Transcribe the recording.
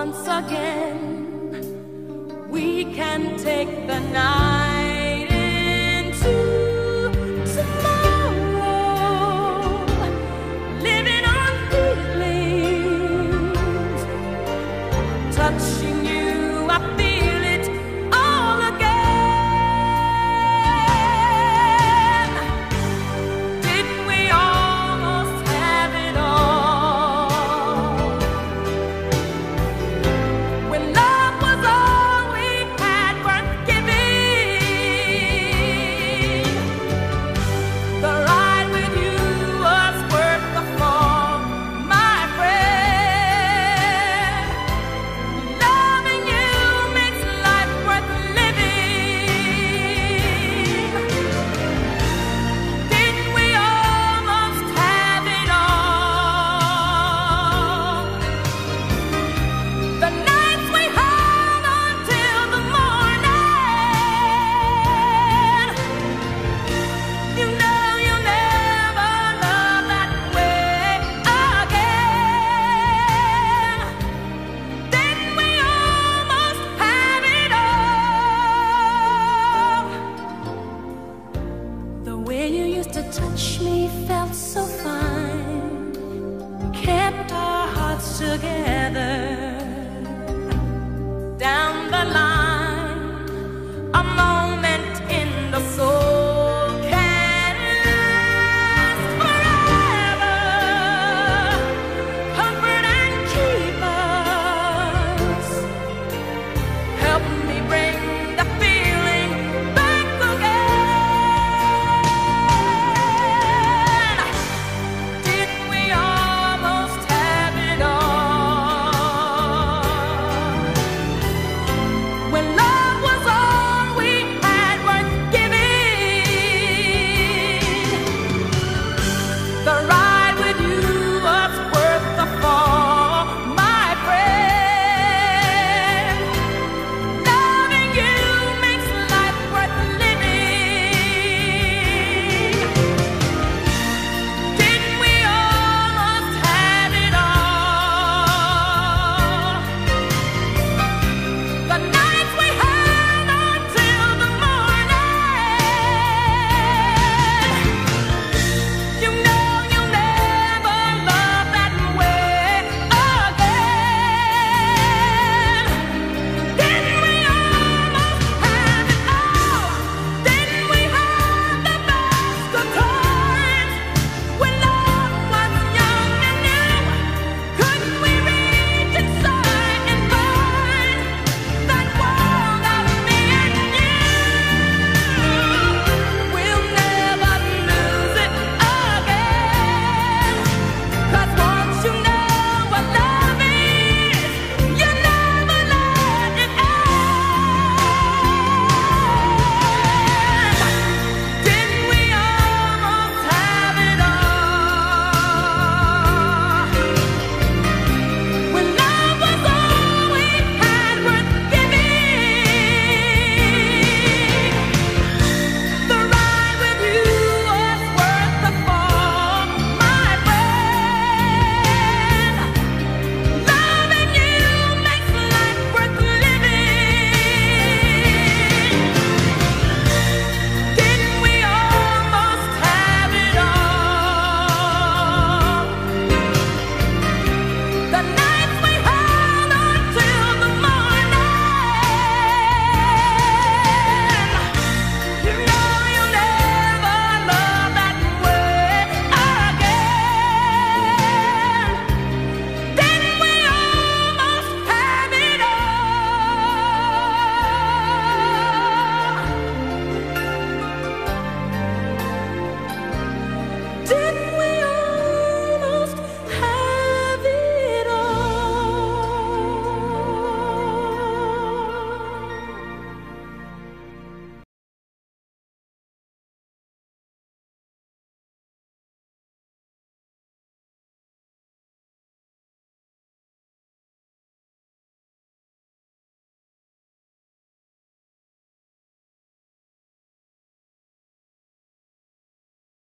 once again. We can take the night into tomorrow, living on feelings, touching you, I feel it all again. Didn't we almost have it all? When love was all we had worth giving, the ride with you was worth the fall, my friend. Loving you makes life worth living. Didn't we almost have it all? The nights we held until the morning. You know you'll never love that way again. Didn't we almost have it all? The way you used to touch me felt so fine, kept our hearts together.